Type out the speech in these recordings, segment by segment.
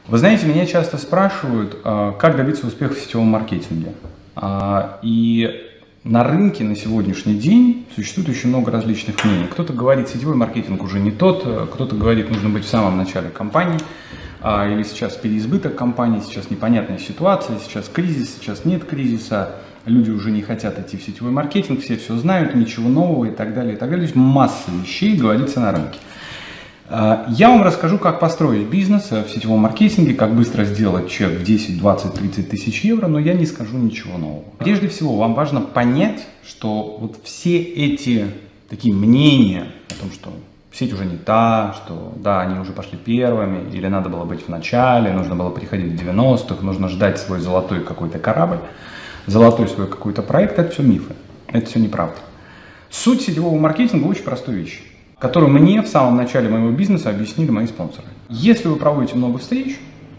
Вы знаете, меня часто спрашивают, как добиться успеха в сетевом маркетинге. И на рынке на сегодняшний день существует очень много различных мнений. Кто-то говорит, сетевой маркетинг уже не тот, кто-то говорит, нужно быть в самом начале кампании, или сейчас переизбыток компаний, сейчас непонятная ситуация, сейчас кризис, сейчас нет кризиса, люди уже не хотят идти в сетевой маркетинг, все знают, ничего нового и так далее, и так далее. То есть масса вещей говорится на рынке. Я вам расскажу, как построить бизнес в сетевом маркетинге, как быстро сделать чек в 10, 20, 30 тысяч евро, но я не скажу ничего нового. Прежде всего, вам важно понять, что вот все эти такие мнения о том, что сеть уже не та, что да, они уже пошли первыми, или надо было быть в начале, нужно было приходить в 90-х, нужно ждать свой золотой какой-то корабль, золотой свой какой-то проект, это все мифы, это все неправда. Суть сетевого маркетинга очень простая вещь, которую мне в самом начале моего бизнеса объяснили мои спонсоры. Если вы проводите много встреч,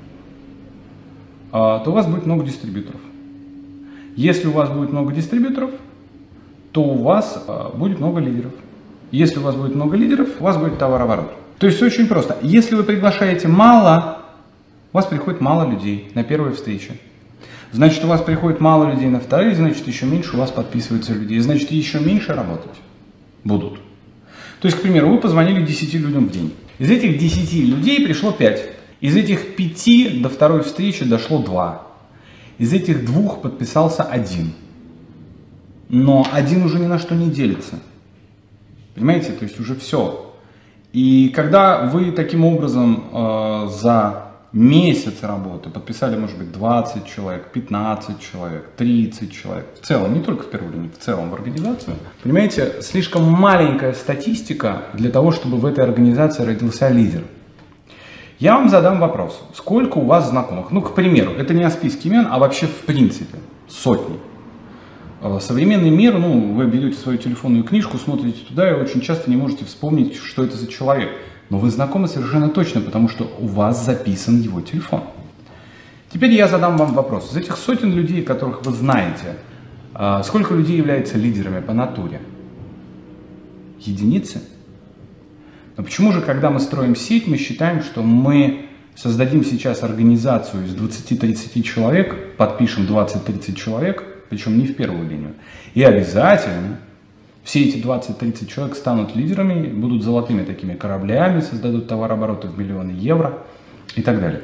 то у вас будет много дистрибьюторов. Если у вас будет много дистрибьюторов, то у вас будет много лидеров. Если у вас будет много лидеров, у вас будет товарооборот. То есть очень просто. Если вы приглашаете мало, у вас приходит мало людей на первые встречи. Значит, у вас приходит мало людей на вторые, значит, еще меньше у вас подписываются людей. Значит, еще меньше работать будут. То есть, к примеру, вы позвонили 10 людям в день. Из этих 10 людей пришло 5. Из этих 5 до второй встречи дошло 2. Из этих 2 подписался 1. Но 1 уже ни на что не делится. Понимаете? То есть уже все. И когда вы таким образом за месяц работы подписали, может быть, 20 человек, 15 человек, 30 человек, в целом, не только в первую линию, в целом в организацию, понимаете, слишком маленькая статистика для того, чтобы в этой организации родился лидер. Я вам задам вопрос, сколько у вас знакомых? Ну, к примеру, это не о списке имен, а вообще в принципе, сотни. Современный мир, вы берете свою телефонную книжку, смотрите туда и очень часто не можете вспомнить, что это за человек. Но вы знакомы совершенно точно, потому что у вас записан его телефон. Теперь я задам вам вопрос. Из этих сотен людей, которых вы знаете, сколько людей являются лидерами по натуре? Единицы? Но почему же, когда мы строим сеть, мы считаем, что мы создадим сейчас организацию из 20-30 человек, подпишем 20-30 человек, причем не в первую линию, и обязательно все эти 20-30 человек станут лидерами, будут золотыми такими кораблями, создадут товарообороты в миллионы евро и так далее.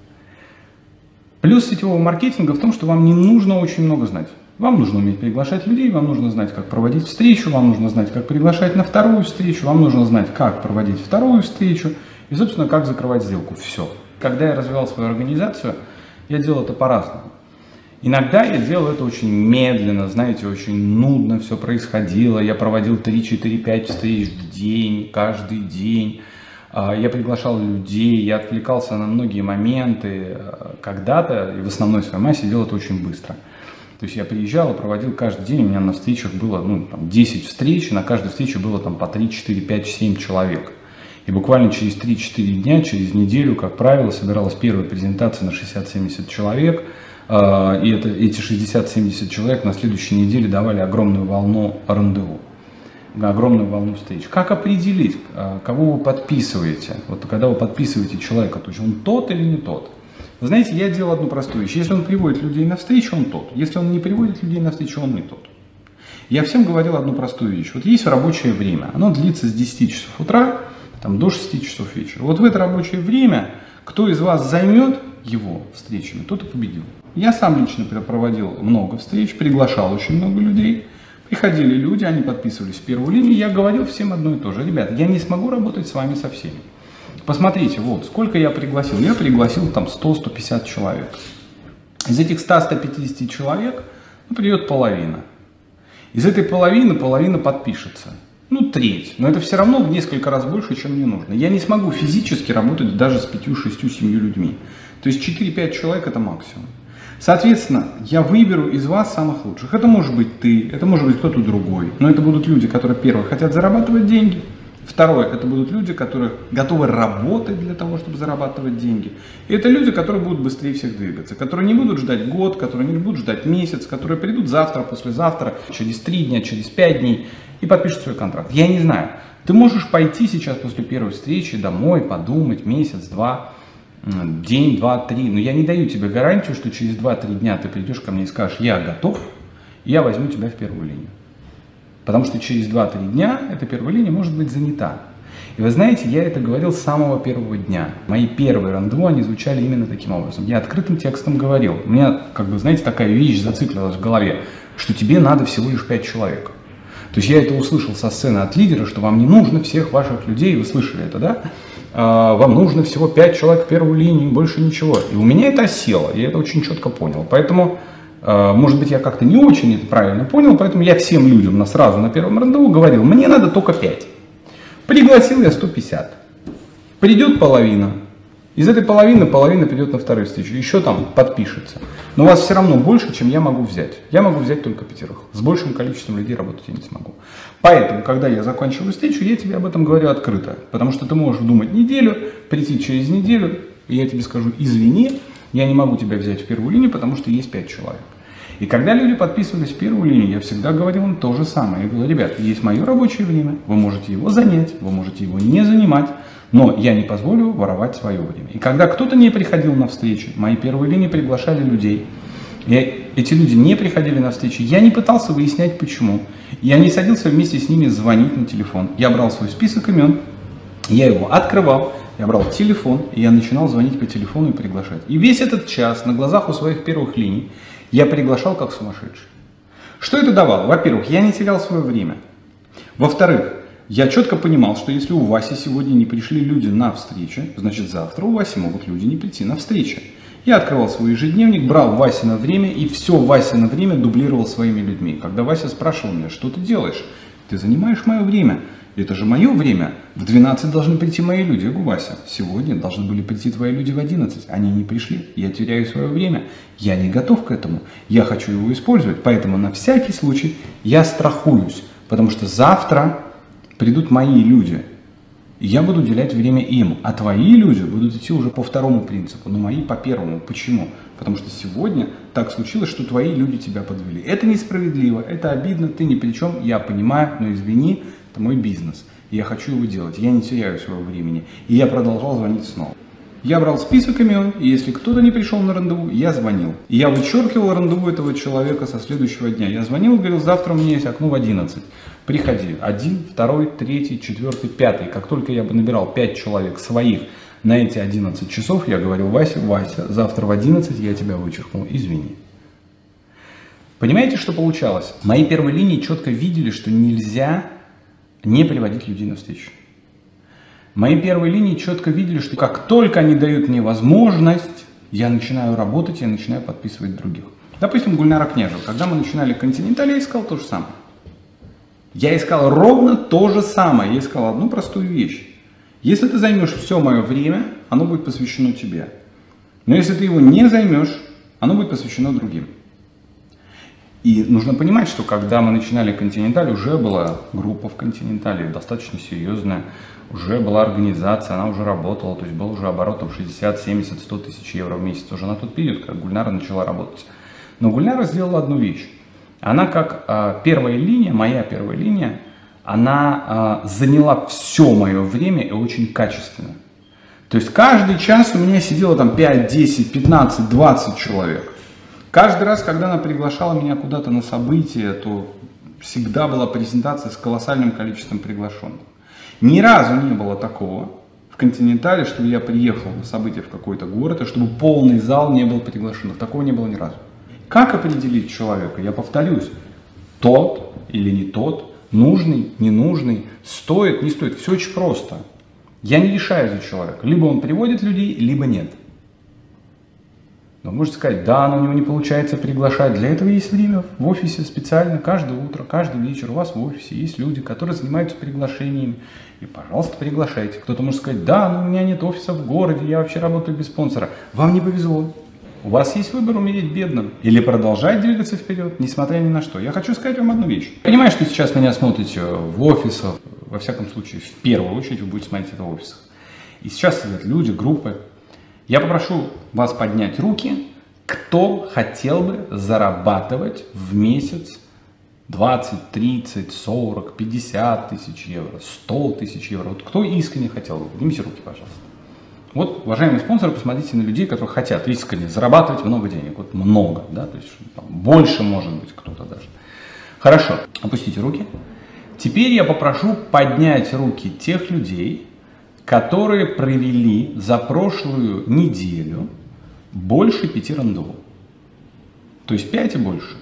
Плюс сетевого маркетинга в том, что вам не нужно очень много знать. Вам нужно уметь приглашать людей, вам нужно знать, как проводить встречу, вам нужно знать, как приглашать на вторую встречу, вам нужно знать, как проводить вторую встречу и, собственно, как закрывать сделку. Все. Когда я развивал свою организацию, я делал это по-разному. Иногда я делал это очень медленно, знаете, очень нудно все происходило. Я проводил 3, 4, 5 встреч в день, каждый день. Я приглашал людей, я отвлекался на многие моменты. Когда-то, и в основной своей массе, делал это очень быстро. То есть я приезжал и проводил каждый день, у меня на встречах было 10 встреч, и на каждой встрече было по 3, 4, 5, 7 человек. И буквально через 3-4 дня, через неделю, как правило, собиралась первая презентация на 60-70 человек. И эти 60-70 человек на следующей неделе давали огромную волну рандеву, огромную волну встреч. Как определить, кого вы подписываете? Вот когда вы подписываете человека, то есть он тот или не тот? Вы знаете, я делал одну простую вещь. Если он приводит людей на встречу, он тот. Если он не приводит людей на встречу, он не тот. Я всем говорил одну простую вещь. Вот есть рабочее время. Оно длится с 10 часов утра до 6 часов вечера. Вот в это рабочее время, кто из вас займет его встречами, тот и победил. Я сам лично проводил много встреч, приглашал очень много людей. Приходили люди, они подписывались в первую линию. Я говорил всем одно и то же. Ребята, я не смогу работать с вами со всеми. Посмотрите, вот сколько я пригласил. Я пригласил 100-150 человек. Из этих 100-150 человек придет половина. Из этой половины половина подпишется. Треть. Но это все равно в несколько раз больше, чем мне нужно. Я не смогу физически работать даже с 5, 6, 7 людьми. То есть 4-5 человек это максимум. Соответственно, я выберу из вас самых лучших. Это может быть ты, это может быть кто-то другой. Но это будут люди, которые, первое, хотят зарабатывать деньги. Второе, это будут люди, которые готовы работать для того, чтобы зарабатывать деньги. И это люди, которые будут быстрее всех двигаться. Которые не будут ждать год, которые не будут ждать месяц, которые придут завтра, послезавтра, через 3 дня, через 5 дней и подпишут свой контракт. Я не знаю. Ты можешь пойти сейчас после первой встречи домой, подумать месяц-два. день, два, три. Но я не даю тебе гарантию, что через 2-3 дня ты придешь ко мне и скажешь, я готов, и я возьму тебя в первую линию. Потому что через 2-3 дня эта первая линия может быть занята. И вы знаете, я это говорил с самого первого дня. Мои первые рандеву, они звучали именно таким образом. Я открытым текстом говорил. У меня, как бы, знаете, такая вещь зациклилась в голове, что тебе надо всего лишь 5 человек. То есть я это услышал со сцены от лидера, что вам не нужно всех ваших людей, вы слышали это, да? Вам нужно всего 5 человек в первую линию, больше ничего. И у меня это осело, я это очень четко понял. Поэтому, может быть, я как-то не очень это правильно понял, поэтому я всем людям сразу на первом рандеву говорил, мне надо только 5. Пригласил я 150. Придет половина. Из этой половины придет на вторую встречу. Еще там подпишется. Но у вас все равно больше, чем я могу взять. Я могу взять только 5. С большим количеством людей работать я не смогу. Поэтому, когда я заканчиваю встречу, я тебе об этом говорю открыто. Потому что ты можешь думать неделю, прийти через неделю, и я тебе скажу, извини, я не могу тебя взять в первую линию, потому что есть 5 человек. И когда люди подписывались в первую линию, я всегда говорил им то же самое. Я говорю, ребят, есть мое рабочее время, вы можете его занять, вы можете его не занимать, но я не позволю воровать свое время. И когда кто-то не приходил на встречи, мои первые линии приглашали людей, и эти люди не приходили на встречи, я не пытался выяснять почему. Я не садился вместе с ними звонить на телефон. Я брал свой список имен, я его открывал, я брал телефон, и я начинал звонить по телефону и приглашать. И весь этот час на глазах у своих первых линий я приглашал как сумасшедший. Что это давало? Во-первых, я не терял свое время. Во-вторых, я четко понимал, что если у Васи сегодня не пришли люди на встречу, значит завтра у Васи могут люди не прийти на встречу. Я открывал свой ежедневник, брал Васино время и все Васино время дублировал своими людьми. Когда Вася спрашивал меня, что ты делаешь? Ты занимаешь мое время. Это же мое время. В 12 должны прийти мои люди. Я говорю, Вася, сегодня должны были прийти твои люди в 11. Они не пришли. Я теряю свое время. Я не готов к этому. Я хочу его использовать. Поэтому на всякий случай я страхуюсь. Потому что завтра придут мои люди. И я буду уделять время им. А твои люди будут идти уже по второму принципу. Но мои по первому. Почему? Потому что сегодня так случилось, что твои люди тебя подвели. Это несправедливо. Это обидно. Ты ни при чем. Я понимаю. Но извини. Это мой бизнес, и я хочу его делать, я не теряю своего времени. И я продолжал звонить снова. Я брал список имен, и если кто-то не пришел на рандеву, я звонил. И я вычеркивал рандеву этого человека со следующего дня. Я звонил и говорил, завтра у меня есть окно в 11. Приходи. 1, 2, 3, 4, 5. Как только я бы набирал 5 человек своих на эти 11 часов, я говорил, Вася, завтра в 11 я тебя вычеркнул, извини. Понимаете, что получалось? Мои первые линии четко видели, что нельзя не приводить людей на встречу. Мои первые линии четко видели, что как только они дают мне возможность, я начинаю работать, я начинаю подписывать других. Допустим, Гульнара Княжева. Когда мы начинали Континенталь, я искал то же самое. Я искал ровно то же самое. Я искал одну простую вещь. Если ты займешь все мое время, оно будет посвящено тебе. Но если ты его не займешь, оно будет посвящено другим. И нужно понимать, что когда мы начинали Континенталь, уже была группа в Континентале, достаточно серьезная, уже была организация, она уже работала, то есть был уже оборотом 60, 70, 100 тысяч евро в месяц уже на тот период, как Гульнара начала работать. Но Гульнара сделала одну вещь. Она как первая линия, моя первая линия, она заняла все мое время и очень качественно. То есть каждый час у меня сидело там 5, 10, 15, 20 человек. Каждый раз, когда она приглашала меня куда-то на событие, то всегда была презентация с колоссальным количеством приглашенных. Ни разу не было такого в Континентале, чтобы я приехал на событие в какой-то город, и чтобы полный зал не был приглашенных. Такого не было ни разу. Как определить человека? Я повторюсь, тот или не тот, нужный, ненужный, стоит, не стоит. Все очень просто. Я не решаю за человека. Либо он приводит людей, либо нет. Но можете сказать, да, но у него не получается приглашать. Для этого есть время в офисе специально, каждое утро, каждый вечер у вас в офисе есть люди, которые занимаются приглашениями. И, пожалуйста, приглашайте. Кто-то может сказать, да, но у меня нет офиса в городе, я вообще работаю без спонсора. Вам не повезло. У вас есть выбор умереть бедным или продолжать двигаться вперед, несмотря ни на что. Я хочу сказать вам одну вещь. Понимаю, что сейчас меня смотрите в офисах, во всяком случае, в первую очередь вы будете смотреть это в офисах. И сейчас сидят люди, группы. Я попрошу вас поднять руки, кто хотел бы зарабатывать в месяц 20, 30, 40, 50 тысяч евро, 100 тысяч евро. Вот кто искренне хотел бы? Поднимите руки, пожалуйста. Вот, уважаемые спонсоры, посмотрите на людей, которые хотят искренне зарабатывать много денег. Вот много, да, то есть там, больше может быть кто-то даже. Хорошо, опустите руки. Теперь я попрошу поднять руки тех людей, которые провели за прошлую неделю больше 5 рандеву. То есть 5 и больше.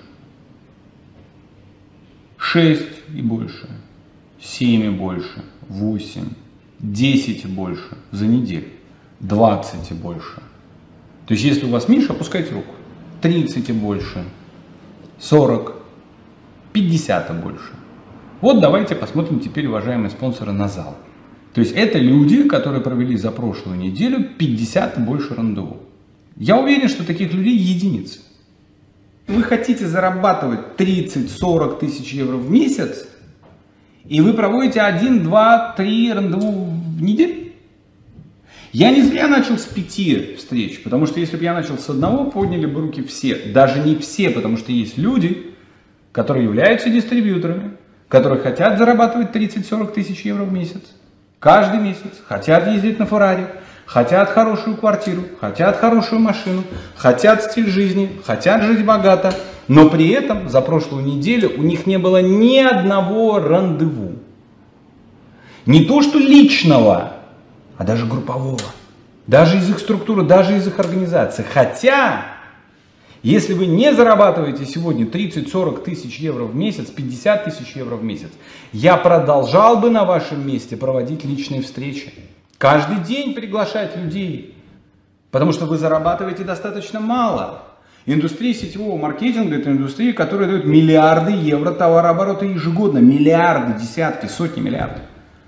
6 и больше. 7 и больше. 8. 10 и больше за неделю. 20 и больше. То есть если у вас меньше, опускайте руку. 30 и больше. 40. 50 и больше. Вот давайте посмотрим теперь, уважаемые спонсоры, на зал. То есть это люди, которые провели за прошлую неделю 50 и больше рандеву. Я уверен, что таких людей единицы. Вы хотите зарабатывать 30-40 тысяч евро в месяц, и вы проводите 1, 2, 3 рандеву в неделю? Я не зря начал с 5 встреч, потому что если бы я начал с одного, подняли бы руки все. Даже не все, потому что есть люди, которые являются дистрибьюторами, которые хотят зарабатывать 30-40 тысяч евро в месяц. Каждый месяц. Хотят ездить на Феррари, хотят хорошую квартиру, хотят хорошую машину, хотят стиль жизни, хотят жить богато. Но при этом за прошлую неделю у них не было ни одного рандеву. Не то что личного, а даже группового. Даже из их структуры, даже из их организации. Хотя, если вы не зарабатываете сегодня 30-40 тысяч евро в месяц, 50 тысяч евро в месяц, я продолжал бы на вашем месте проводить личные встречи. Каждый день приглашать людей. Потому что вы зарабатываете достаточно мало. Индустрия сетевого маркетинга – это индустрия, которая дает миллиарды евро товарооборота ежегодно. Миллиарды, десятки, сотни миллиардов.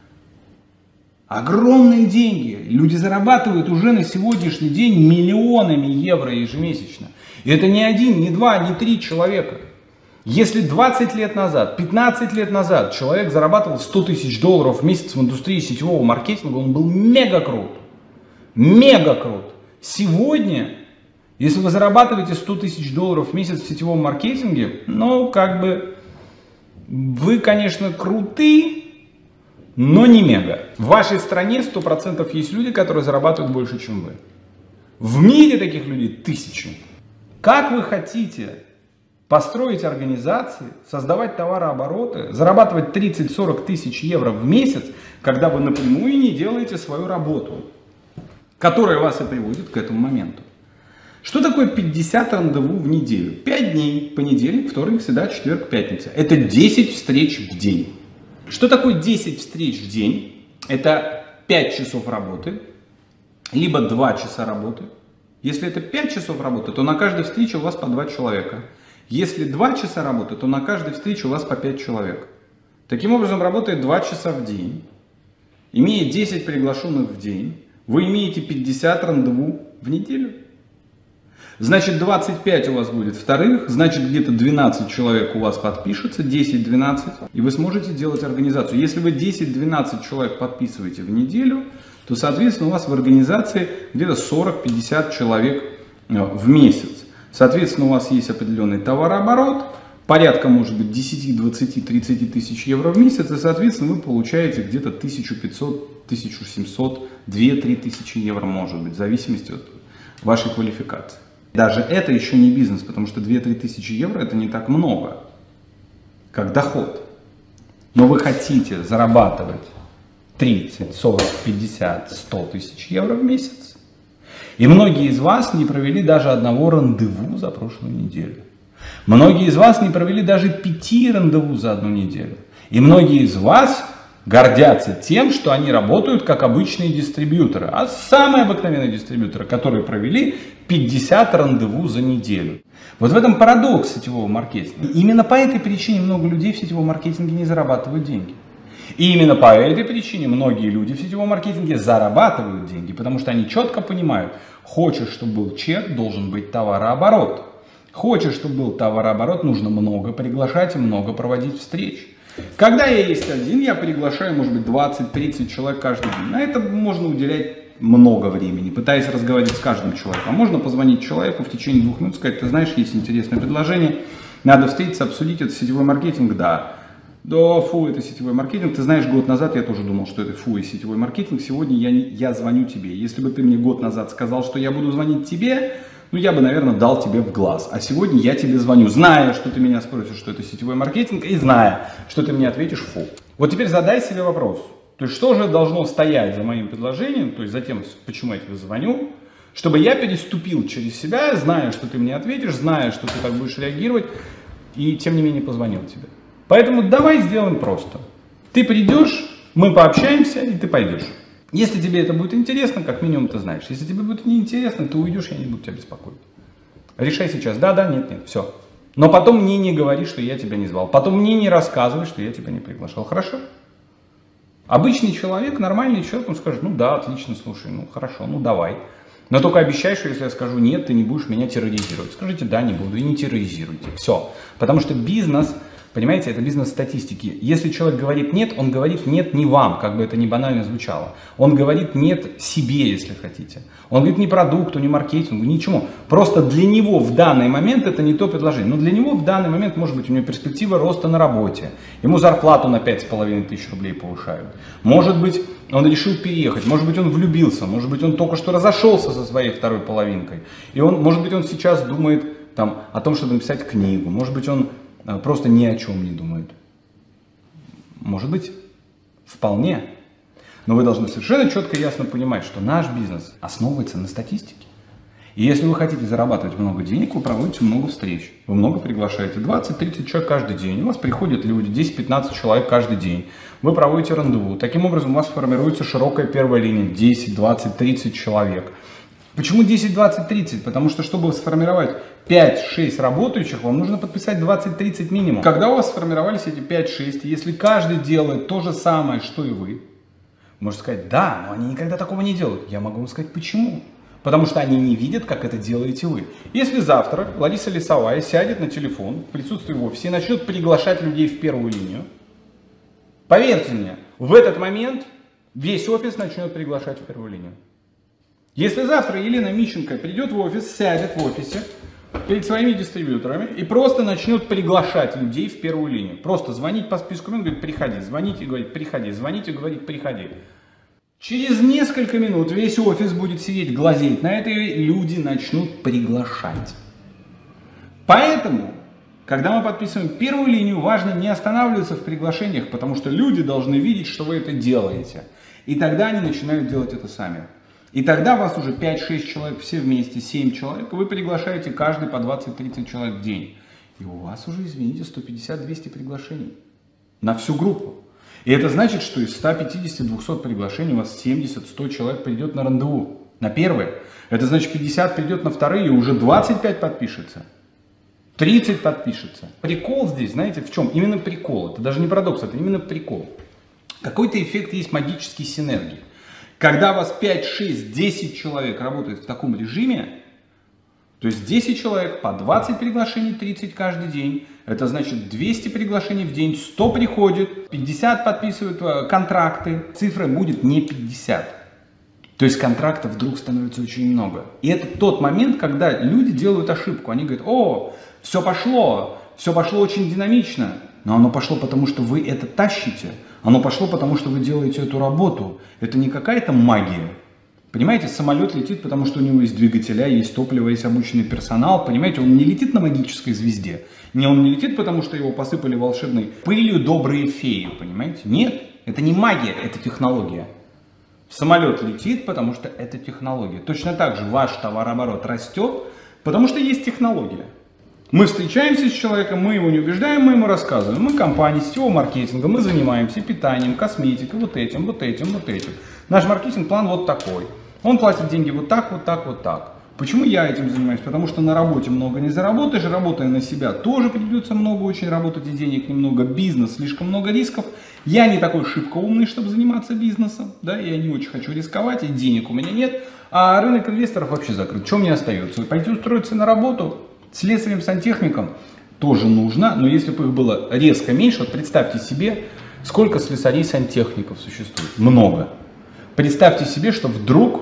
Огромные деньги. Люди зарабатывают уже на сегодняшний день миллионами евро ежемесячно. И это не один, не два, не три человека. Если 20 лет назад, 15 лет назад человек зарабатывал 100 тысяч долларов в месяц в индустрии сетевого маркетинга, он был мега крут. Мега крут. Сегодня, если вы зарабатываете 100 тысяч долларов в месяц в сетевом маркетинге, ну, как бы, вы, конечно, круты, но не мега. В вашей стране 100% есть люди, которые зарабатывают больше, чем вы. В мире таких людей тысячи. Как вы хотите построить организации, создавать товарообороты, зарабатывать 30-40 тысяч евро в месяц, когда вы напрямую не делаете свою работу, которая вас и приводит к этому моменту? Что такое 50 рандеву в неделю? 5 дней, понедельник, вторник, среда, четверг, пятница. Это 10 встреч в день. Что такое 10 встреч в день? Это 5 часов работы, либо 2 часа работы. Если это 5 часов работы, то на каждой встрече у вас по 2 человека. Если 2 часа работы, то на каждой встрече у вас по 5 человек. Таким образом, работает 2 часа в день. Имея 10 приглашенных в день, вы имеете 50 рандеву в неделю. Значит, 25 у вас будет вторых, значит, где-то 12 человек у вас подпишется, 10-12, и вы сможете делать организацию. Если вы 10-12 человек подписываете в неделю, то, соответственно, у вас в организации где-то 40-50 человек в месяц. Соответственно, у вас есть определенный товарооборот, порядка, может быть, 10, 20, 30 тысяч евро в месяц, и, соответственно, вы получаете где-то 1500, 1700, 2-3 тысячи евро, может быть, в зависимости от вашей квалификации. Даже это еще не бизнес, потому что 2-3 тысячи евро это не так много, как доход. Но вы хотите зарабатывать 30, 40, 50, 100 тысяч евро в месяц. И многие из вас не провели даже одного рандеву за прошлую неделю. Многие из вас не провели даже 5 рандеву за одну неделю. И многие из вас гордятся тем, что они работают как обычные дистрибьюторы. А самые обыкновенные дистрибьюторы, которые провели 50 рандеву за неделю. Вот в этом парадокс сетевого маркетинга. И именно по этой причине много людей в сетевом маркетинге не зарабатывают деньги. И именно по этой причине многие люди в сетевом маркетинге зарабатывают деньги, потому что они четко понимают, хочешь, чтобы был чек, должен быть товарооборот. Хочешь, чтобы был товарооборот, нужно много приглашать и много проводить встреч. Когда я есть один, я приглашаю, может быть, 20-30 человек каждый день. На это можно уделять много времени, пытаясь разговаривать с каждым человеком. А можно позвонить человеку в течение 2 минут, сказать: ты знаешь, есть интересное предложение, надо встретиться, обсудить это, сетевой маркетинг, да. Да, фу, это сетевой маркетинг. Ты знаешь, год назад я тоже думал, что это фу и сетевой маркетинг. Сегодня я звоню тебе. Если бы ты мне год назад сказал, что я буду звонить тебе, ну, я бы, наверное, дал тебе в глаз. А сегодня я тебе звоню, зная, что ты меня спросишь, что это сетевой маркетинг, и зная, что ты мне ответишь фу. Вот теперь задай себе вопрос. То есть, что же должно стоять за моим предложением, то есть за тем, почему я тебе звоню, чтобы я переступил через себя, зная, что ты мне ответишь, зная, что ты так будешь реагировать, и тем не менее позвонил тебе. Поэтому давай сделаем просто. Ты придешь, мы пообщаемся, и ты пойдешь. Если тебе это будет интересно, как минимум ты знаешь. Если тебе будет неинтересно, ты уйдешь, я не буду тебя беспокоить. Решай сейчас, да, нет, все. Но потом мне не говори, что я тебя не звал. Потом мне не рассказывай, что я тебя не приглашал. Хорошо? Обычный человек, нормальный человек, он скажет, ну да, отлично, слушай, ну хорошо, ну давай. Но только обещай, что если я скажу нет, ты не будешь меня терроризировать. Скажите да, не буду, и не терроризируйте. Все. Потому что бизнес, понимаете, это бизнес статистики. Если человек говорит нет, он говорит нет не вам, как бы это ни банально звучало. Он говорит нет себе, если хотите. Он говорит не продукту, не маркетингу, ничему. Просто для него в данный момент это не то предложение. Но для него в данный момент, может быть, у него перспектива роста на работе. Ему зарплату на 5500 рублей повышают. Может быть, он решил переехать, может быть, он влюбился, может быть, он только что разошелся со своей второй половинкой. И он, может быть, он сейчас думает там, о том, чтобы написать книгу. Может быть, он просто ни о чем не думает. Может быть, вполне. Но вы должны совершенно четко и ясно понимать, что наш бизнес основывается на статистике. И если вы хотите зарабатывать много денег, вы проводите много встреч. Вы много приглашаете. 20-30 человек каждый день. У вас приходят люди, 10-15 человек каждый день. Вы проводите рандеву. Таким образом у вас формируется широкая первая линия. 10, 20, 30 человек. Почему 10, 20, 30? Потому что, чтобы сформировать 5-6 работающих, вам нужно подписать 20-30 минимум. Когда у вас сформировались эти 5-6, если каждый делает то же самое, что и вы можете сказать, да, но они никогда такого не делают. Я могу вам сказать, почему. Потому что они не видят, как это делаете вы. Если завтра Лариса Лисовая сядет на телефон в присутствии в офисе и начнет приглашать людей в первую линию, поверьте мне, в этот момент весь офис начнет приглашать в первую линию. Если завтра Елена Мищенко придет в офис, сядет в офисе перед своими дистрибьюторами и просто начнет приглашать людей в первую линию. Просто звонить по списку, он говорит, приходи, звонить и говорить, приходи, звонить и говорить, приходи. Через несколько минут весь офис будет сидеть, глазеть на это, и люди начнут приглашать. Поэтому, когда мы подписываем первую линию, важно не останавливаться в приглашениях, потому что люди должны видеть, что вы это делаете. И тогда они начинают делать это сами. И тогда вас уже 5-6 человек, все вместе, 7 человек, вы приглашаете каждый по 20-30 человек в день. И у вас уже, извините, 150-200 приглашений на всю группу. И это значит, что из 150-200 приглашений у вас 70-100 человек придет на рандеву, на первое. Это значит 50 придет на вторые, и уже 25 подпишется. 30 подпишется. Прикол здесь, знаете, в чем? Именно прикол. Это даже не парадокс, это именно прикол. Какой-то эффект есть магической синергии. Когда у вас 5, 6, 10 человек работает в таком режиме, то есть 10 человек по 20 приглашений, 30 каждый день, это значит 200 приглашений в день, 100 приходит, 50 подписывают контракты, цифра будет не 50. То есть контрактов вдруг становится очень много. И это тот момент, когда люди делают ошибку. Они говорят, о, все пошло очень динамично. Но оно пошло потому, что вы это тащите. Оно пошло потому, что вы делаете эту работу. Это не какая-то магия. Понимаете, самолет летит, потому что у него есть двигателя, есть топливо, есть обученный персонал. Понимаете, он не летит на магической звезде. Он не летит, потому что его посыпали волшебной пылью добрые феи. Понимаете? Нет, это не магия, это технология. Самолет летит, потому что это технология. Точно так же ваш товарооборот растет, потому что есть технология. Мы встречаемся с человеком, мы его не убеждаем, мы ему рассказываем. Мы компания сетевого маркетинга, мы занимаемся питанием, косметикой, вот этим. Наш маркетинг-план вот такой. Он платит деньги вот так. Почему я этим занимаюсь? Потому что на работе много не заработаешь, работая на себя тоже придется много очень работать, и денег немного, бизнес, слишком много рисков. Я не такой шибко умный, чтобы заниматься бизнесом, да, я не очень хочу рисковать, и денег у меня нет, а рынок инвесторов вообще закрыт. Что мне остается? Пойти устроиться на работу? Слесарем, сантехником тоже нужно, но если бы их было резко меньше, вот представьте себе, сколько слесарей, сантехников существует. Много. Представьте себе, что вдруг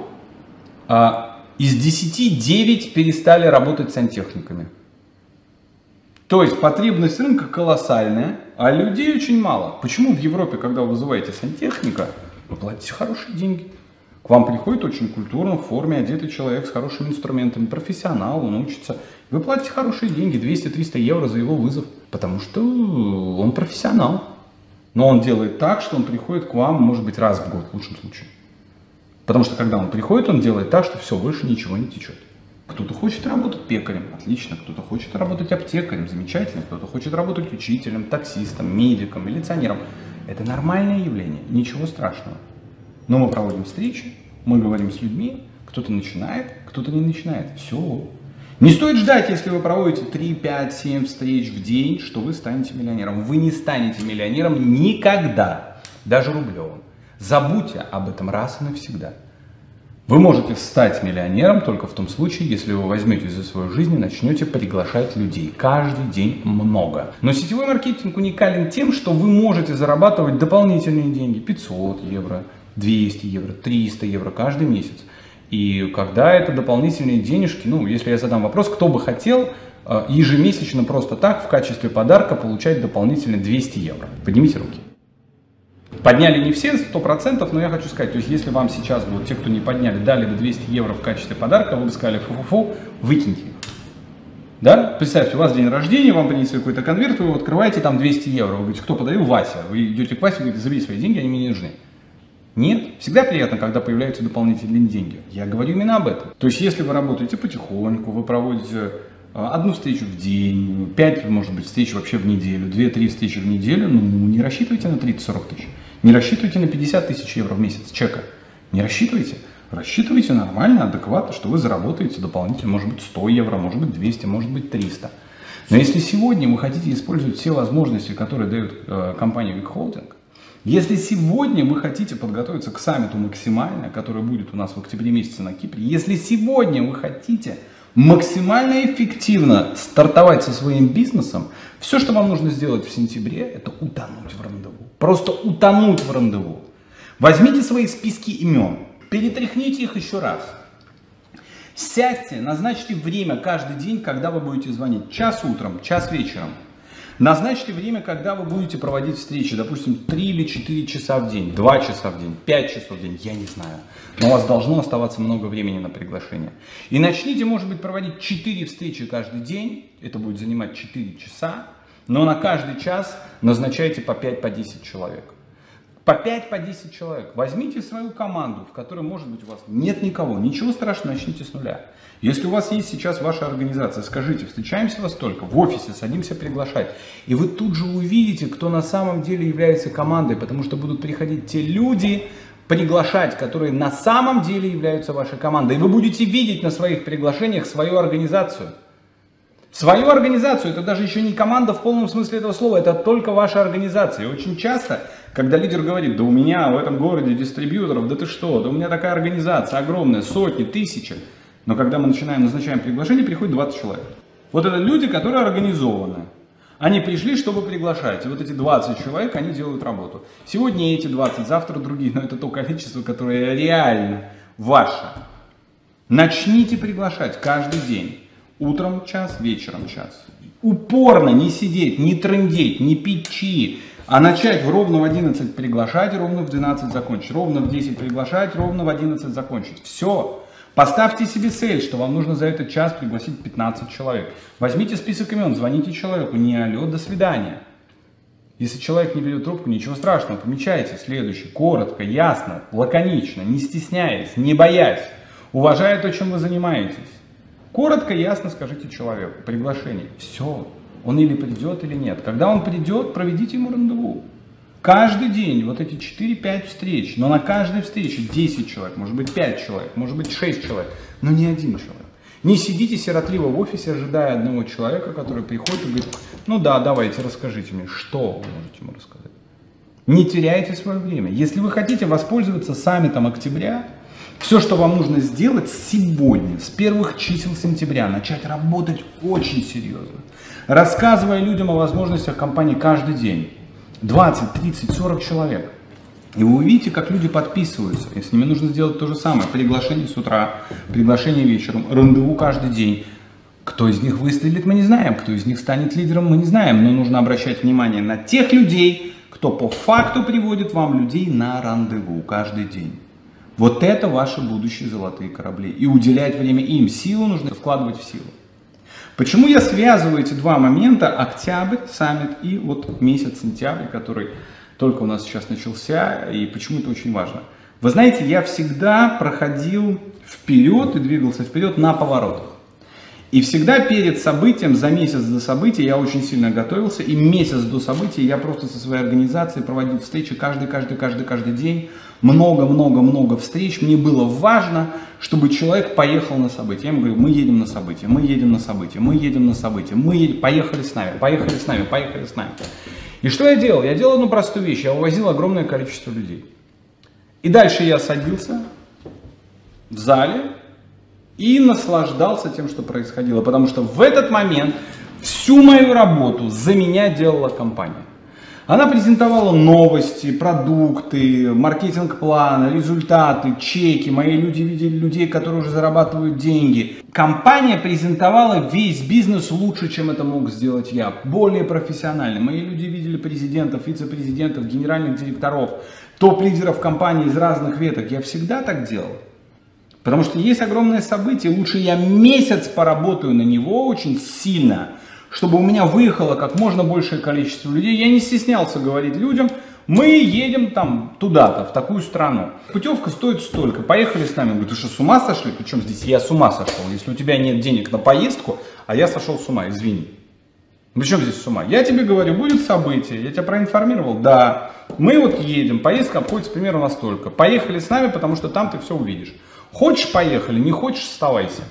из 10 9 перестали работать сантехниками. То есть потребность рынка колоссальная, а людей очень мало. Почему в Европе, когда вы вызываете сантехника, вы платите хорошие деньги? К вам приходит очень культурно, в форме одетый человек с хорошими инструментами, профессионал, он учится. Вы платите хорошие деньги, 200-300 евро за его вызов, потому что он профессионал. Но он делает так, что он приходит к вам, может быть, раз в год, в лучшем случае. Потому что когда он приходит, он делает так, что все, больше ничего не течет. Кто-то хочет работать пекарем, отлично, кто-то хочет работать аптекарем, замечательно, кто-то хочет работать учителем, таксистом, медиком, милиционером. Это нормальное явление, ничего страшного. Но мы проводим встречи, мы говорим с людьми, кто-то начинает, кто-то не начинает. Все. Не стоит ждать, если вы проводите 3, 5, 7 встреч в день, что вы станете миллионером. Вы не станете миллионером никогда, даже рублевым. Забудьте об этом раз и навсегда. Вы можете стать миллионером только в том случае, если вы возьметесь за свою жизнь и начнете приглашать людей. Каждый день много. Но сетевой маркетинг уникален тем, что вы можете зарабатывать дополнительные деньги. 500 евро, 200 евро, 300 евро каждый месяц. И когда это дополнительные денежки, если я задам вопрос, кто бы хотел ежемесячно просто так в качестве подарка получать дополнительные 200 евро? Поднимите руки. Подняли не все 100%, но я хочу сказать, то есть если вам сейчас, вот те, кто не подняли, дали бы 200 евро в качестве подарка, вы бы сказали фу-фу-фу, выкиньте их. Да? Представьте, у вас день рождения, вам принесли какой-то конверт, вы его открываете, там 200 евро. Вы говорите, кто подарил? Вася. Вы идете к Васе и говорите, забери свои деньги, они мне не нужны. Нет, всегда приятно, когда появляются дополнительные деньги. Я говорю именно об этом. То есть, если вы работаете потихоньку, вы проводите одну встречу в день, 5, может быть, встреч вообще в неделю, 2-3 встречи в неделю, не рассчитывайте на 30-40 тысяч. Не рассчитывайте на 50 тысяч евро в месяц чека. Не рассчитывайте. Рассчитывайте нормально, адекватно, что вы заработаете дополнительно, может быть, 100 евро, может быть, 200, может быть, 300. Но если сегодня вы хотите использовать все возможности, которые дает компания Week Holding, если сегодня вы хотите подготовиться к саммиту максимально, который будет у нас в октябре месяце на Кипре, если сегодня вы хотите максимально эффективно стартовать со своим бизнесом, все, что вам нужно сделать в сентябре, это утонуть в рандеву. Просто утонуть в рандеву. Возьмите свои списки имен, перетряхните их еще раз. Сядьте, назначьте время каждый день, когда вы будете звонить. Час утром, час вечером. Назначьте время, когда вы будете проводить встречи, допустим, 3 или 4 часа в день, 2 часа в день, 5 часов в день, я не знаю. Но у вас должно оставаться много времени на приглашение. И начните, может быть, проводить 4 встречи каждый день, это будет занимать 4 часа, но на каждый час назначайте по 5-10 человек. По 5-10 человек. Возьмите свою команду, в которой, может быть, у вас нет никого. Ничего страшного, начните с нуля. Если у вас есть сейчас ваша организация, скажите, встречаемся во столько, в офисе, садимся приглашать. И вы тут же увидите, кто на самом деле является командой, потому что будут приходить те люди, приглашать, которые на самом деле являются вашей командой. И вы будете видеть на своих приглашениях свою организацию. Свою организацию, это даже еще не команда в полном смысле этого слова, это только ваша организация. И очень часто, когда лидер говорит, да у меня в этом городе дистрибьюторов, да ты что, да у меня такая организация огромная, сотни, тысячи. Но когда мы назначаем приглашение, приходит 20 человек. Вот это люди, которые организованы. Они пришли, чтобы приглашать. И вот эти 20 человек, они делают работу. Сегодня эти 20, завтра другие. Но это то количество, которое реально ваше. Начните приглашать каждый день. Утром час, вечером час. Упорно не сидеть, не трындеть, не пить чаи. А начать ровно в 11 приглашать, ровно в 12 закончить. Ровно в 10 приглашать, ровно в 11 закончить. Все. Поставьте себе цель, что вам нужно за этот час пригласить 15 человек. Возьмите список имен, звоните человеку, не алло, до свидания. Если человек не берет трубку, ничего страшного, помечайте следующий, коротко, ясно, лаконично, не стесняясь, не боясь, уважая то, чем вы занимаетесь. Коротко, ясно скажите человеку, приглашение, все, он или придет, или нет. Когда он придет, проведите ему рандеву. Каждый день вот эти 4-5 встреч, но на каждой встрече 10 человек, может быть 5 человек, может быть 6 человек, но не один человек. Не сидите сиротливо в офисе, ожидая одного человека, который приходит и говорит, ну да, давайте, расскажите мне, что вы можете ему рассказать. Не теряйте свое время. Если вы хотите воспользоваться саммитом октября, все, что вам нужно сделать сегодня, с первых чисел сентября, начать работать очень серьезно, рассказывая людям о возможностях компании каждый день. 20, 30, 40 человек. И вы увидите, как люди подписываются. И с ними нужно сделать то же самое. Приглашение с утра, приглашение вечером, рандеву каждый день. Кто из них выстрелит, мы не знаем. Кто из них станет лидером, мы не знаем. Но нужно обращать внимание на тех людей, кто по факту приводит вам людей на рандеву каждый день. Вот это ваши будущие золотые корабли. И уделять время им. Силу нужно вкладывать в силу. Почему я связываю эти два момента, октябрь, саммит и вот месяц сентябрь, который только у нас сейчас начался, и почему это очень важно? Вы знаете, я всегда проходил вперед и двигался вперед на поворотах. И всегда перед событием, за месяц до события я очень сильно готовился, и месяц до события я просто со своей организацией проводил встречи каждый день, много встреч. Мне было важно, чтобы человек поехал на событие. Я ему говорю, мы едем на событие, мы едем на событие, мы едем на событие, поехали с нами, поехали с нами, поехали с нами. И что я делал? Я делал одну простую вещь, я увозил огромное количество людей. И дальше я садился в зале и наслаждался тем, что происходило, потому что в этот момент всю мою работу за меня делала компания. Она презентовала новости, продукты, маркетинг-планы, результаты, чеки. Мои люди видели людей, которые уже зарабатывают деньги. Компания презентовала весь бизнес лучше, чем это мог сделать я. Более профессионально. Мои люди видели президентов, вице-президентов, генеральных директоров, топ-лидеров компании из разных веток. Я всегда так делал. Потому что есть огромное событие. Лучше я месяц поработаю на него очень сильно, чтобы у меня выехало как можно большее количество людей. Я не стеснялся говорить людям, мы едем там туда-то, в такую страну. Путевка стоит столько, поехали с нами. Я говорю, ты что, с ума сошли? Причем здесь я с ума сошел, если у тебя нет денег на поездку, а я сошел с ума, извини. Причем здесь с ума? Я тебе говорю, будет событие, я тебя проинформировал, да. Мы вот едем, поездка обходится примерно настолько. Поехали с нами, потому что там ты все увидишь. Хочешь, поехали, не хочешь, оставайся.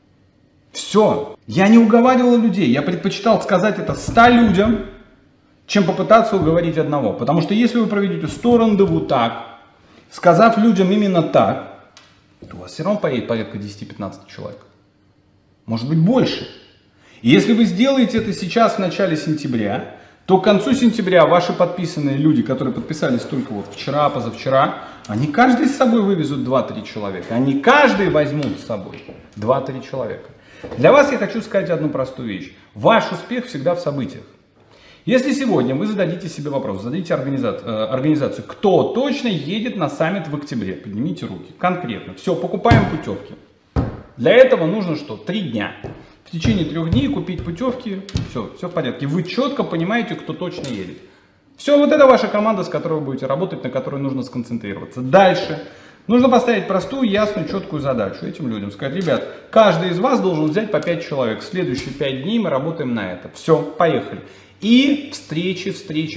Все. Я не уговаривал людей, я предпочитал сказать это 100 людям, чем попытаться уговорить одного. Потому что если вы проведете 100 рандеву так, сказав людям именно так, то у вас все равно поедет порядка 10-15 человек. Может быть больше. И если вы сделаете это сейчас в начале сентября, то к концу сентября ваши подписанные люди, которые подписались только вот вчера, позавчера, они каждый с собой вывезут 2-3 человека. Они каждый возьмут с собой 2-3 человека. Для вас я хочу сказать одну простую вещь. Ваш успех всегда в событиях. Если сегодня вы зададите себе вопрос, зададите организацию, кто точно едет на саммит в октябре, поднимите руки, конкретно. Все, покупаем путевки. Для этого нужно что? 3 дня. В течение 3 дней купить путевки, все в порядке. Вы четко понимаете, кто точно едет. Все, вот это ваша команда, с которой вы будете работать, на которой нужно сконцентрироваться. Дальше. Нужно поставить простую, ясную, четкую задачу этим людям. Сказать, ребят, каждый из вас должен взять по 5 человек. Следующие 5 дней мы работаем на это. Все, поехали. И встречи.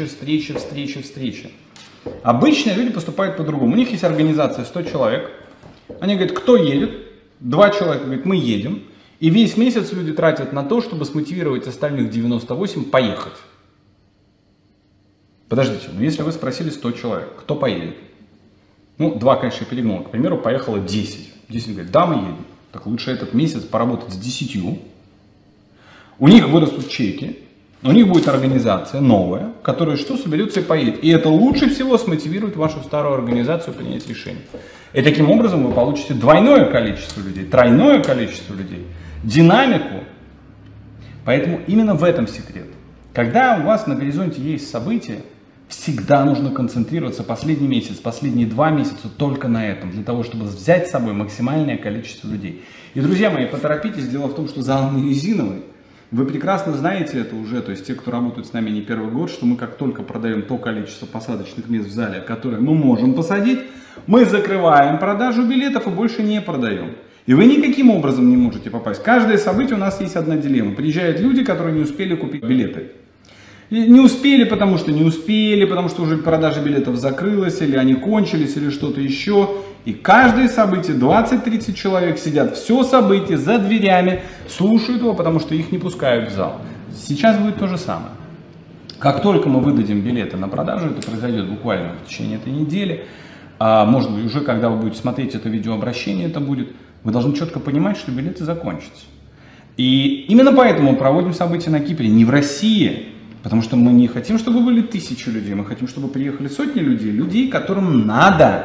Обычно люди поступают по-другому. У них есть организация 100 человек. Они говорят, кто едет? 2 человека говорят, мы едем. И весь месяц люди тратят на то, чтобы смотивировать остальных 98 поехать. Подождите, но если вы спросили 100 человек, кто поедет? Ну, 2, конечно, перегнул. К примеру, поехало 10. 10 говорит, да, мы едем. Так лучше этот месяц поработать с 10. У них вырастут чеки. У них будет организация новая, которая что соберется и поедет. И это лучше всего смотивирует вашу старую организацию принять решение. И таким образом вы получите двойное количество людей, тройное количество людей, динамику. Поэтому именно в этом секрет. Когда у вас на горизонте есть события, всегда нужно концентрироваться последний месяц, последние 2 месяца только на этом, для того, чтобы взять с собой максимальное количество людей. И, друзья мои, поторопитесь, дело в том, что зал не резиновый. Вы прекрасно знаете это уже, то есть те, кто работает с нами не первый год, что мы как только продаем то количество посадочных мест в зале, которое мы можем посадить, мы закрываем продажу билетов и больше не продаем. И вы никаким образом не можете попасть. Каждое событие у нас есть одна дилемма. Приезжают люди, которые не успели купить билеты. И не успели, потому что уже продажа билетов закрылась, или они кончились, или что-то еще. И каждое событие, 20-30 человек сидят, все событие за дверями, слушают его, потому что их не пускают в зал. Сейчас будет то же самое. Как только мы выдадим билеты на продажу, это произойдет буквально в течение этой недели, а может быть уже когда вы будете смотреть это видеообращение, это будет, вы должны четко понимать, что билеты закончатся. И именно поэтому мы проводим события на Кипре, не в России. Потому что мы не хотим, чтобы были 1000 людей, мы хотим, чтобы приехали сотни людей, людей, которым надо,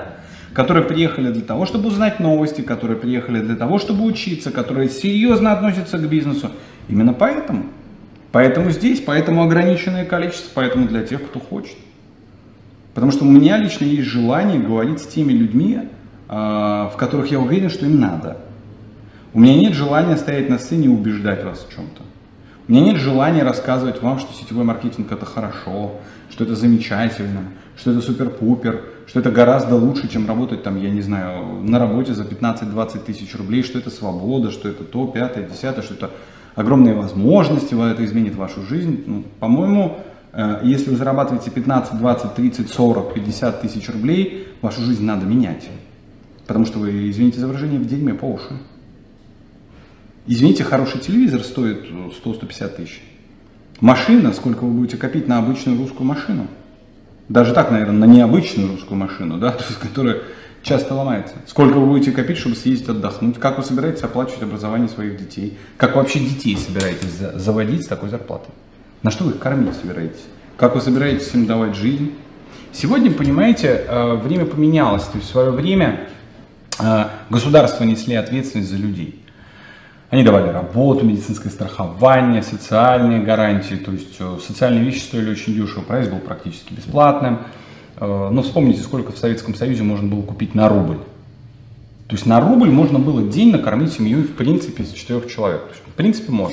которые приехали для того, чтобы узнать новости, которые приехали для того, чтобы учиться, которые серьезно относятся к бизнесу. Именно поэтому. Поэтому ограниченное количество, поэтому для тех, кто хочет. Потому что у меня лично есть желание говорить с теми людьми, в которых я уверен, что им надо. У меня нет желания стоять на сцене и убеждать вас в чем-то. У меня нет желания рассказывать вам, что сетевой маркетинг это хорошо, что это замечательно, что это супер-пупер, что это гораздо лучше, чем работать там, я не знаю, на работе за 15-20 тысяч рублей, что это свобода, что это то, 5, 10, что это огромные возможности, это изменит вашу жизнь. Ну, по-моему, если вы зарабатываете 15, 20, 30, 40, 50 тысяч рублей, вашу жизнь надо менять. Потому что вы, извините за выражение, в дерьме по уши. Извините, хороший телевизор стоит 100-150 тысяч. Машина, сколько вы будете копить на обычную русскую машину? Даже так, наверное, на необычную русскую машину, да, то есть, которая часто ломается. Сколько вы будете копить, чтобы съездить отдохнуть? Как вы собираетесь оплачивать образование своих детей? Как вы вообще детей собираетесь заводить с такой зарплатой? На что вы их кормить собираетесь? Как вы собираетесь им давать жизнь? Сегодня, понимаете, время поменялось. То есть в свое время государства несли ответственность за людей. Они давали работу, медицинское страхование, социальные гарантии, то есть социальные вещи стоили очень дешево, проезд был практически бесплатным. Но вспомните, сколько в Советском Союзе можно было купить на рубль. То есть на рубль можно было день накормить семью, в принципе, из 4 человек. То есть, в принципе, можно.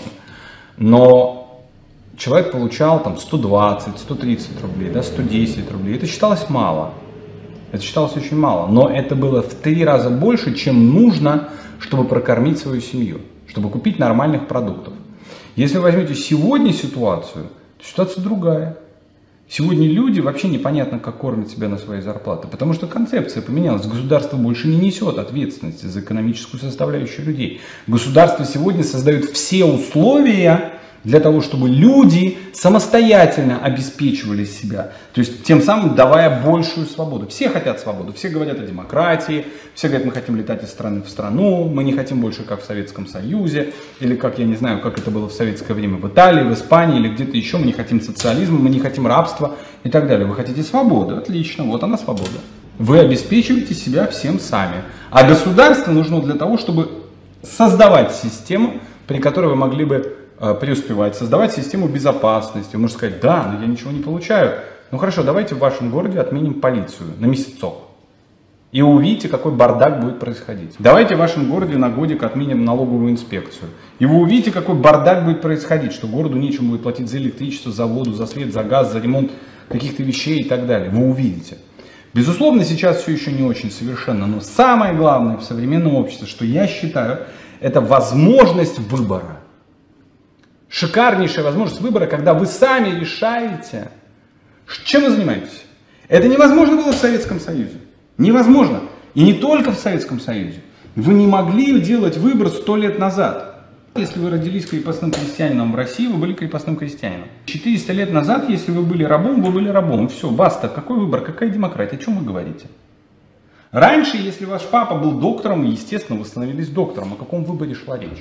Но человек получал там 120, 130 рублей, да, 110 рублей. Это считалось мало. Это считалось очень мало. Но это было в 3 раза больше, чем нужно, чтобы прокормить свою семью, чтобы купить нормальных продуктов. Если вы возьмете сегодня ситуацию, то ситуация другая. Сегодня люди вообще непонятно, как кормят себя на свои зарплаты, потому что концепция поменялась. Государство больше не несет ответственности за экономическую составляющую людей. Государство сегодня создает все условия для того, чтобы люди самостоятельно обеспечивали себя, то есть тем самым давая большую свободу. Все хотят свободу, все говорят о демократии, все говорят, мы хотим летать из страны в страну, мы не хотим больше как в Советском Союзе, или как, я не знаю, как это было в советское время в Италии, в Испании или где-то еще, мы не хотим социализма, мы не хотим рабства и так далее. Вы хотите свободы? Отлично, вот она свобода. Вы обеспечиваете себя всем сами, а государство нужно для того, чтобы создавать систему, при которой вы могли бы преуспевать, создавать систему безопасности. Вы можете сказать, да, но я ничего не получаю. Ну хорошо, давайте в вашем городе отменим полицию на месяцок. И вы увидите, какой бардак будет происходить. Давайте в вашем городе на годик отменим налоговую инспекцию. И вы увидите, какой бардак будет происходить, что городу нечем будет платить за электричество, за воду, за свет, за газ, за ремонт каких-то вещей и так далее. Вы увидите. Безусловно, сейчас все еще не очень совершенно, но самое главное в современном обществе, что я считаю, это возможность выбора. Шикарнейшая возможность выбора, когда вы сами решаете, чем вы занимаетесь. Это невозможно было в Советском Союзе. Невозможно. И не только в Советском Союзе. Вы не могли делать выбор 100 лет назад. Если вы родились крепостным крестьянином в России, вы были крепостным крестьянином. 400 лет назад, если вы были рабом, вы были рабом. Все, баста. Какой выбор, какая демократия, о чем вы говорите? Раньше, если ваш папа был доктором, естественно, вы становились доктором. О каком выборе шла речь?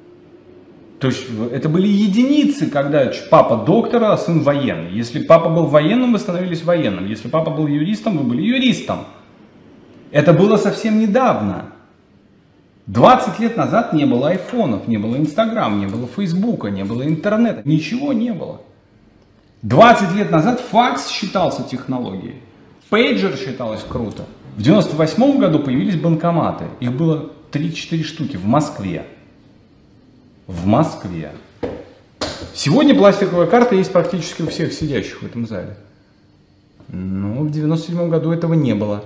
То есть это были единицы, когда папа доктор, а сын военный. Если папа был военным, вы становились военным. Если папа был юристом, вы были юристом. Это было совсем недавно. 20 лет назад не было айфонов, не было Инстаграма, не было Фейсбука, не было интернета. Ничего не было. 20 лет назад факс считался технологией. Пейджер считалось круто. В 98 году появились банкоматы. Их было 3-4 штуки в Москве. В Москве. Сегодня пластиковая карта есть практически у всех сидящих в этом зале. Но в 97 году этого не было.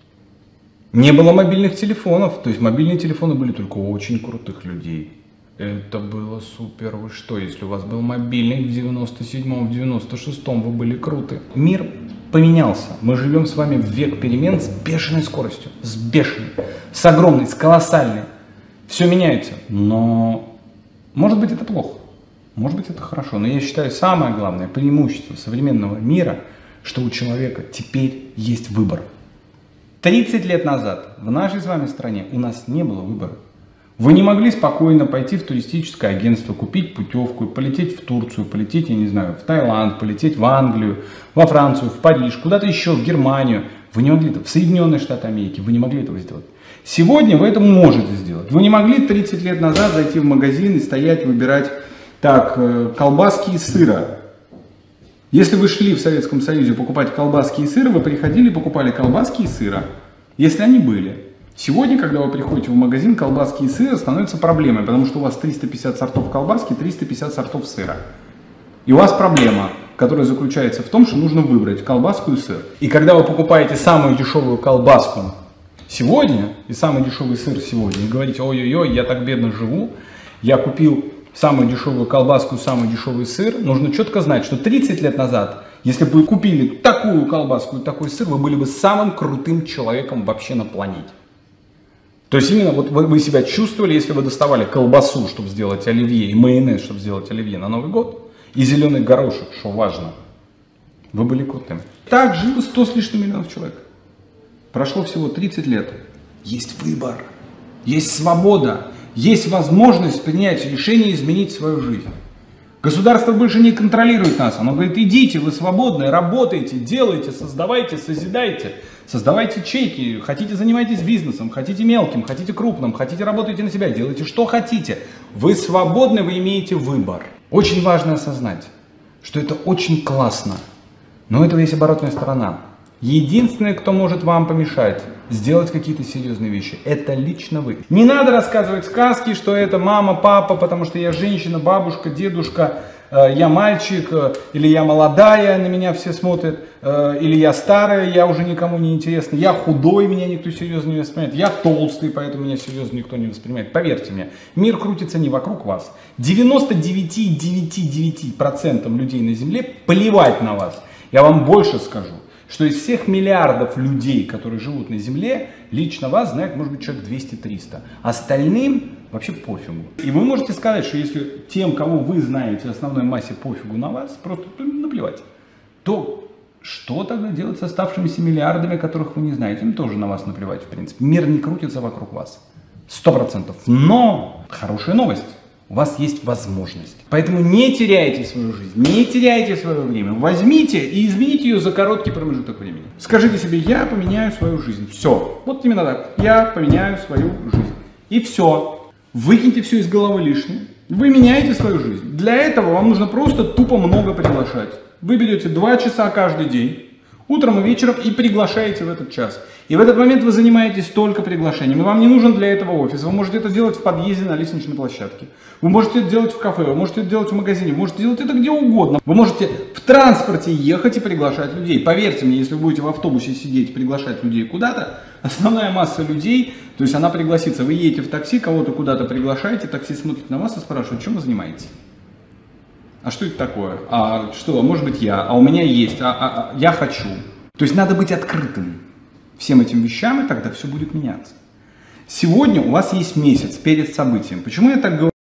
Не было мобильных телефонов. То есть мобильные телефоны были только у очень крутых людей. Это было супер. Вы что, если у вас был мобильник в 97-м, в 96-м, вы были круты. Мир поменялся. Мы живем с вами в век перемен с бешеной скоростью. С бешеной. С огромной, с колоссальной. Все меняется. Но может быть это плохо. Может быть это хорошо. Но я считаю, самое главное преимущество современного мира, что у человека теперь есть выбор. 30 лет назад в нашей с вами стране у нас не было выбора. Вы не могли спокойно пойти в туристическое агентство, купить путевку, полететь в Турцию, полететь, я не знаю, в Таиланд, полететь в Англию, во Францию, в Париж, куда-то еще, в Германию. Вы не могли этого, в Соединенные Штаты Америки, вы не могли этого сделать. Сегодня вы это можете сделать. Вы не могли 30 лет назад зайти в магазин и стоять, выбирать, так, колбаски из сыра. Если вы шли в Советском Союзе покупать колбаски и сыр, вы приходили и покупали колбаски и сыра, если они были. Сегодня, когда вы приходите в магазин, колбаски и сыра становятся проблемой, потому что у вас 350 сортов колбаски, 350 сортов сыра. И у вас проблема, которая заключается в том, что нужно выбрать колбаску и сыр. И когда вы покупаете самую дешевую колбаску сегодня и самый дешевый сыр сегодня, и говорите: ой-ой-ой, я так бедно живу, я купил самую дешевую колбаску, самый дешевый сыр, нужно четко знать, что 30 лет назад, если бы вы купили такую колбаску и такой сыр, вы были бы самым крутым человеком вообще на планете. То есть именно вот вы себя чувствовали, если вы доставали колбасу, чтобы сделать оливье, и майонез, чтобы сделать оливье на Новый год, и зеленый горошек, что важно, вы были крутым. Так жило 100 с лишним миллионов человек. Прошло всего 30 лет. Есть выбор, есть свобода, есть возможность принять решение изменить свою жизнь. Государство больше не контролирует нас. Оно говорит: идите, вы свободны, работайте, делайте, создавайте, созидайте. Создавайте чеки, хотите, занимайтесь бизнесом, хотите мелким, хотите крупным, хотите, работайте на себя, делайте что хотите. Вы свободны, вы имеете выбор. Очень важно осознать, что это очень классно, но у этого есть оборотная сторона. Единственное, кто может вам помешать сделать какие-то серьезные вещи, это лично вы. Не надо рассказывать сказки, что это мама, папа, потому что я женщина, бабушка, дедушка, я мальчик, или я молодая, на меня все смотрят, или я старая, я уже никому не интересна, я худой, меня никто серьезно не воспринимает, я толстый, поэтому меня серьезно никто не воспринимает. Поверьте мне, мир крутится не вокруг вас. 99,999% людей на Земле плевать на вас. Я вам больше скажу, что из всех миллиардов людей, которые живут на Земле, лично вас знает, может быть, человек 200-300. Остальным вообще пофигу. И вы можете сказать, что если тем, кого вы знаете, основной массе пофигу на вас, просто наплевать, то что тогда делать с оставшимися миллиардами, которых вы не знаете? Им тоже на вас наплевать, в принципе. Мир не крутится вокруг вас. 100%. Но хорошая новость. У вас есть возможность. Поэтому не теряйте свою жизнь, не теряйте свое время. Возьмите и измените ее за короткий промежуток времени. Скажите себе: я поменяю свою жизнь. Все. Вот именно так. Я поменяю свою жизнь. И все. Выкиньте все из головы лишнее. Вы меняете свою жизнь. Для этого вам нужно просто тупо много приглашать. Вы берете 2 часа каждый день, утром и вечером, и приглашаете в этот час. И в этот момент вы занимаетесь только приглашением. И вам не нужен для этого офис. Вы можете это делать в подъезде на лестничной площадке. Вы можете это делать в кафе, вы можете это делать в магазине, вы можете делать это где угодно. Вы можете в транспорте ехать и приглашать людей. Поверьте мне, если вы будете в автобусе сидеть и приглашать людей куда-то, основная масса людей, то есть она пригласится. Вы едете в такси, кого-то куда-то приглашаете, такси смотрит на вас и спрашивает: чем вы занимаетесь? А что это такое? А что, может быть я? А у меня есть, я хочу. То есть надо быть открытым всем этим вещам, и тогда все будет меняться. Сегодня у вас есть месяц перед событием. Почему я так говорю?